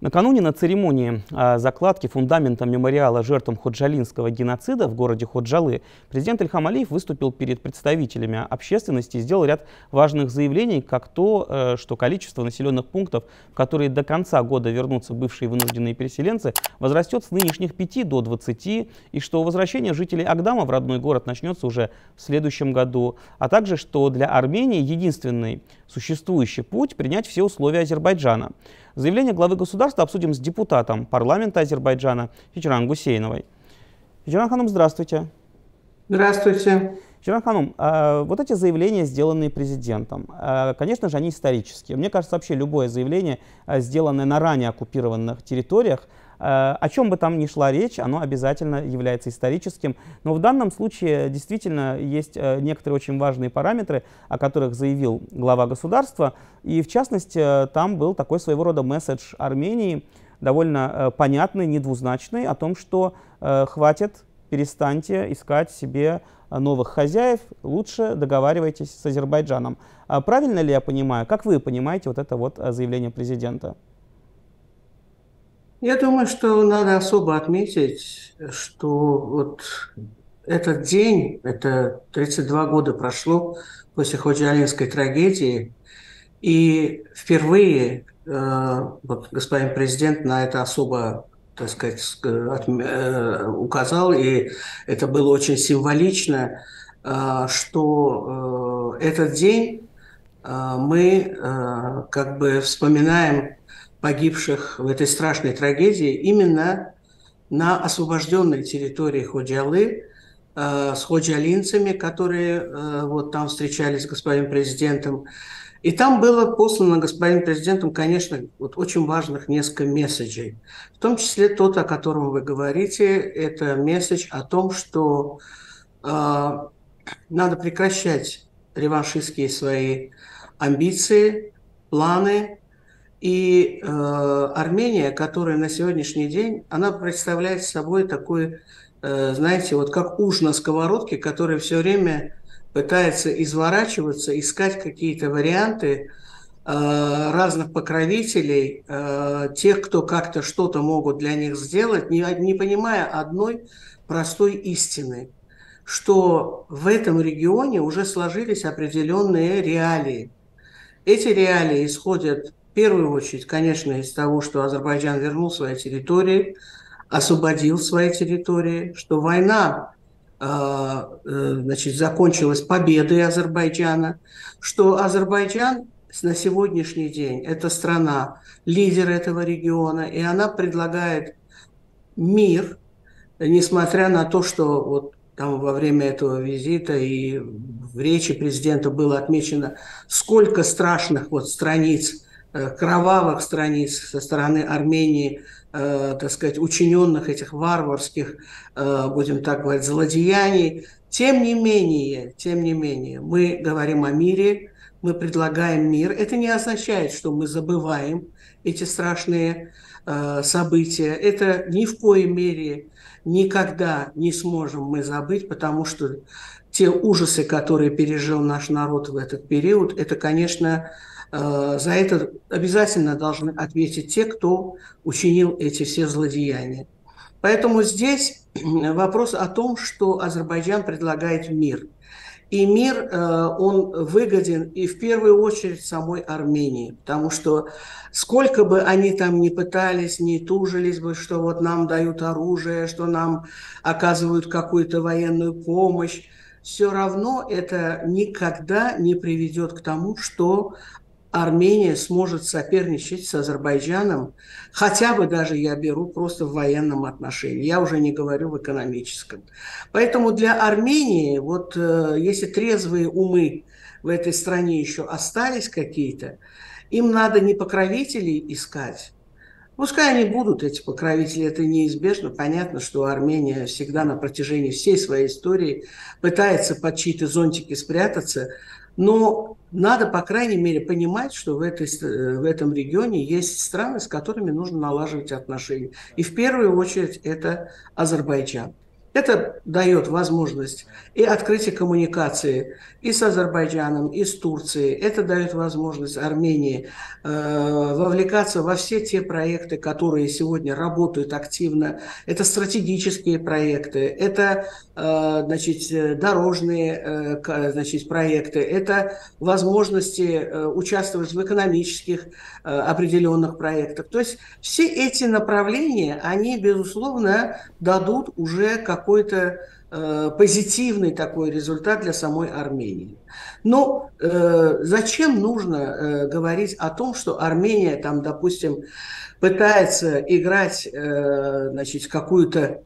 Накануне на церемонии закладки фундамента мемориала жертвам ходжалинского геноцида в городе Ходжалы президент Ильхам Алиев выступил перед представителями общественности и сделал ряд важных заявлений, как то, что количество населенных пунктов, в которые до конца года вернутся бывшие вынужденные переселенцы, возрастет с нынешних 5 до 20, и что возвращение жителей Агдама в родной город начнется уже в следующем году, а также, что для Армении единственный существующий путь — принять все условия Азербайджана. Заявление главы государства обсудим с депутатом парламента Азербайджана Хичран Гусейновой. Хичран Ханум, здравствуйте. Здравствуйте. Хичран Ханум, вот эти заявления, сделанные президентом, конечно же, они исторические. Мне кажется, вообще любое заявление, сделанное на ранее оккупированных территориях, о чем бы там ни шла речь, оно обязательно является историческим. Но в данном случае действительно есть некоторые очень важные параметры, о которых заявил глава государства. И в частности, там был такой своего рода месседж Армении, довольно понятный, недвузначный, о том, что хватит, перестаньте искать себе новых хозяев, лучше договаривайтесь с Азербайджаном. Правильно ли я понимаю? Как вы понимаете вот это вот заявление президента? Я думаю, что надо особо отметить, что вот этот день, это 32 года прошло после Ходжалинской трагедии, и впервые вот господин президент на это особо, так сказать, указал, и это было очень символично, что этот день мы как бы вспоминаем погибших в этой страшной трагедии именно на освобожденной территории Ходжалы, с ходжалинцами, которые вот там встречались с господином президентом. И там было послано господином президентом, конечно, вот очень важных несколько месседжей. В том числе тот, о котором вы говорите, это месседж о том, что надо прекращать реваншистские свои амбиции, планы. И Армения, которая на сегодняшний день, она представляет собой такой, знаете, вот как уж на сковородке, который все время пытается изворачиваться, искать какие-то варианты разных покровителей, тех, кто как-то что-то могут для них сделать, не понимая одной простой истины, что в этом регионе уже сложились определенные реалии. Эти реалии исходят в первую очередь, конечно, из того, что Азербайджан вернул свои территории, освободил свои территории, что война значит, закончилась победой Азербайджана, что Азербайджан на сегодняшний день – это страна, лидер этого региона, и она предлагает мир, несмотря на то, что вот там во время этого визита и в речи президента было отмечено, сколько страшных вот страниц, кровавых страниц со стороны Армении, так сказать, учиненных этих варварских, будем так говорить, злодеяний. Тем не менее, мы говорим о мире, мы предлагаем мир. Это не означает, что мы забываем эти страшные события. Это ни в коей мере никогда не сможем мы забыть, потому что те ужасы, которые пережил наш народ в этот период, это, конечно, за это обязательно должны ответить те, кто учинил эти все злодеяния. Поэтому здесь вопрос о том, что Азербайджан предлагает мир. И мир, он выгоден и в первую очередь самой Армении, потому что сколько бы они там ни пытались, ни тужились бы, что вот нам дают оружие, что нам оказывают какую-то военную помощь, все равно это никогда не приведет к тому, что Армения сможет соперничать с Азербайджаном, хотя бы даже я беру просто в военном отношении, я уже не говорю в экономическом. Поэтому для Армении, вот если трезвые умы в этой стране еще остались какие-то, им надо не покровителей искать. Пускай они будут, эти покровители, это неизбежно. Понятно, что Армения всегда на протяжении всей своей истории пытается под чьи-то зонтики спрятаться, но надо, по крайней мере, понимать, что в этом регионе есть страны, с которыми нужно налаживать отношения. И в первую очередь это Азербайджан. Это дает возможность и открытия коммуникации и с Азербайджаном, и с Турцией. Это дает возможность Армении вовлекаться во все те проекты, которые сегодня работают активно. Это стратегические проекты, это значит, дорожные значит, проекты, это возможности участвовать в экономических определенных проектах. То есть все эти направления, они, безусловно, дадут уже какой-то позитивный такой результат для самой Армении. Но зачем нужно говорить о том, что Армения, там, допустим, пытается играть значит, какую-то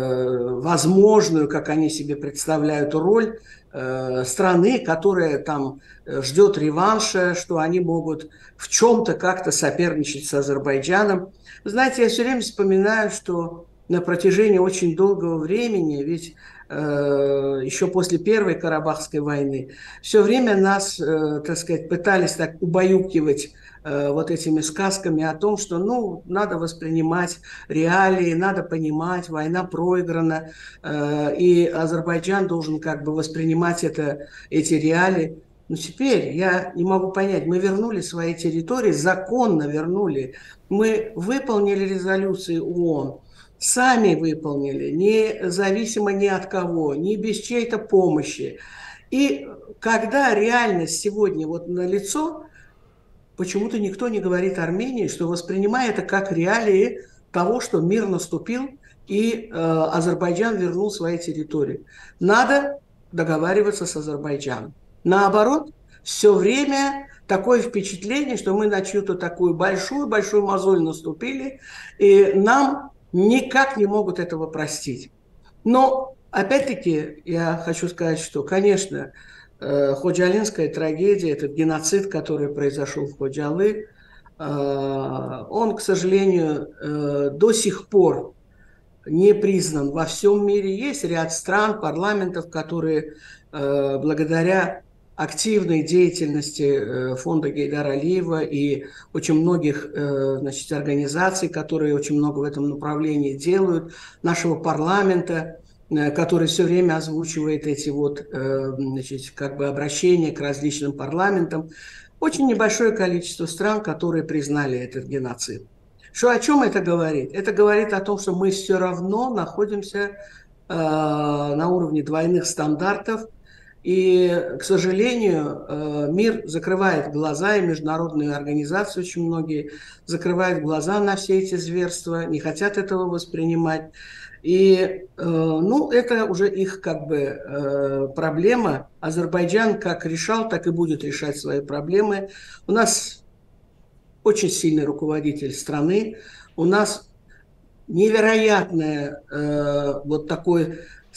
возможную, как они себе представляют, роль страны, которая там ждет реванша, что они могут в чем-то как-то соперничать с Азербайджаном. Вы знаете, я все время вспоминаю, что на протяжении очень долгого времени, ведь еще после Первой Карабахской войны, все время нас, так сказать, пытались так убаюкивать вот этими сказками о том, что, ну, надо воспринимать реалии, надо понимать, война проиграна, и Азербайджан должен как бы воспринимать эти реалии. Но теперь я не могу понять, мы вернули свои территории, законно вернули, мы выполнили резолюции ООН, сами выполнили, независимо ни от кого, ни без чьей-то помощи. И когда реальность сегодня вот налицо, почему-то никто не говорит Армении, что воспринимает это как реалии того, что мир наступил и Азербайджан вернул свои территории. Надо договариваться с Азербайджаном. Наоборот, все время такое впечатление, что мы на чью-то такую большую-большую мозоль наступили, и нам никак не могут этого простить. Но, опять-таки, я хочу сказать, что, конечно, ходжалинская трагедия, этот геноцид, который произошел в Ходжалы, он, к сожалению, до сих пор не признан во всем мире. Есть ряд стран, парламентов, которые благодаря активной деятельности фонда Гейдара Алиева и очень многих значит, организаций, которые очень много в этом направлении делают, нашего парламента, который все время озвучивает эти вот, значит, как бы обращения к различным парламентам, очень небольшое количество стран, которые признали этот геноцид. Что, о чем это говорит? Это говорит о том, что мы все равно находимся на уровне двойных стандартов, и, к сожалению, мир закрывает глаза, и международные организации очень многие закрывают глаза на все эти зверства, не хотят этого воспринимать. И, ну, это уже их как бы проблема. Азербайджан как решал, так и будет решать свои проблемы. У нас очень сильный руководитель страны, у нас невероятное вот такое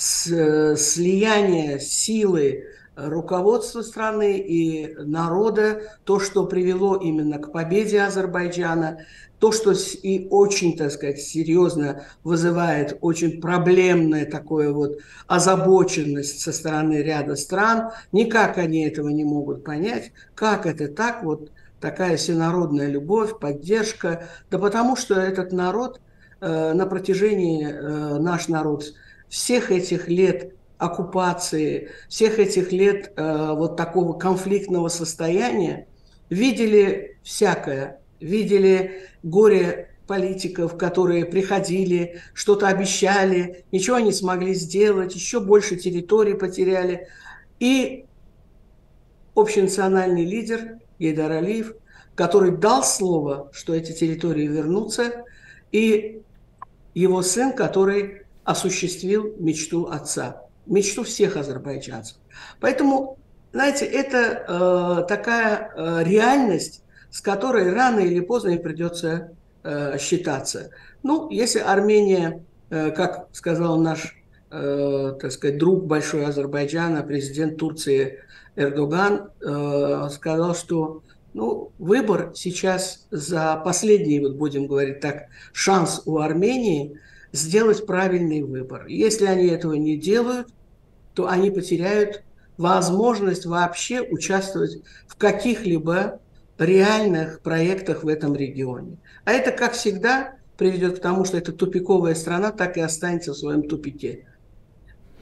слияние силы руководства страны и народа, то, что привело именно к победе Азербайджана, то, что и очень, так сказать, серьезно вызывает очень проблемная такое вот озабоченность со стороны ряда стран. Никак они этого не могут понять, как это так, вот такая всенародная любовь, поддержка. Да потому что этот народ на протяжении, наш народ, всех этих лет оккупации, всех этих лет вот такого конфликтного состояния видели всякое, видели горе политиков, которые приходили, что-то обещали, ничего не смогли сделать, еще больше территорий потеряли. И общенациональный лидер Гейдар Алиев, который дал слово, что эти территории вернутся, и его сын, который осуществил мечту отца, мечту всех азербайджанцев. Поэтому, знаете, это такая реальность, с которой рано или поздно им придется считаться. Ну, если Армения, как сказал наш, так сказать, друг большой Азербайджана, президент Турции Эрдоган, сказал, что ну, выбор сейчас за последний, вот будем говорить так, шанс у Армении сделать правильный выбор. Если они этого не делают, то они потеряют возможность вообще участвовать в каких-либо реальных проектах в этом регионе. А это, как всегда, приведет к тому, что эта тупиковая страна так и останется в своем тупике.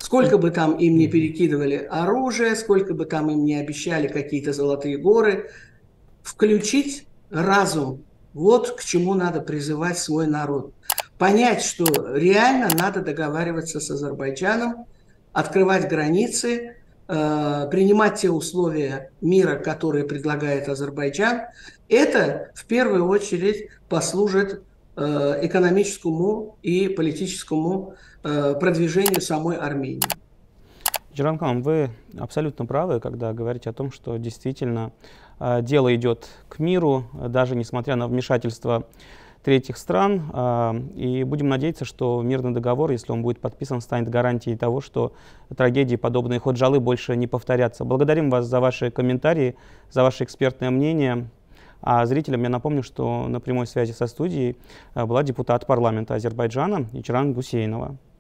Сколько бы там им не перекидывали оружие, сколько бы там им не обещали какие-то золотые горы, включить разум. Вот к чему надо призывать свой народ. Понять, что реально надо договариваться с Азербайджаном, открывать границы, принимать те условия мира, которые предлагает Азербайджан. Это в первую очередь послужит экономическому и политическому продвижению самой Армении. Джейранхан, вы абсолютно правы, когда говорите о том, что действительно дело идет к миру, даже несмотря на вмешательство третьих стран. И будем надеяться, что мирный договор, если он будет подписан, станет гарантией того, что трагедии, подобные Ходжалы, больше не повторятся. Благодарим вас за ваши комментарии, за ваше экспертное мнение. А зрителям я напомню, что на прямой связи со студией была депутат парламента Азербайджана Ичран Гусейнова.